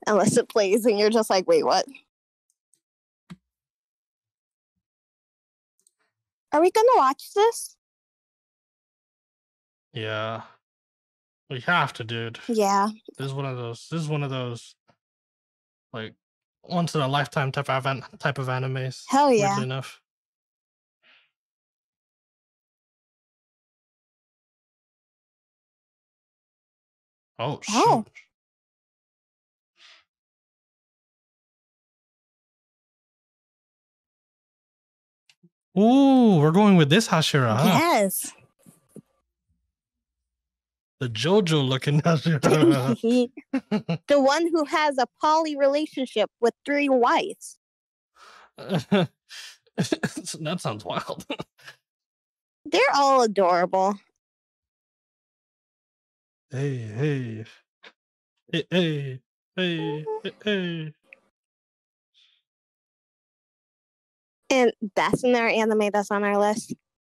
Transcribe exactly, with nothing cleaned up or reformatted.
unless it plays and you're just like, wait, what? Are we gonna watch this? Yeah. We have to, dude. Yeah. This is one of those. This is one of those, like, once in a lifetime type of an- type of animes. Hell yeah. Weirdly enough. Oh shoot. Oh. Ooh, we're going with this Hashira, huh? Yes. The JoJo looking Hashira. The one who has a poly relationship with three wives. That sounds wild. They're all adorable. Hey, hey. Hey, hey, hey, hey, hey. And that's another anime that's on our list.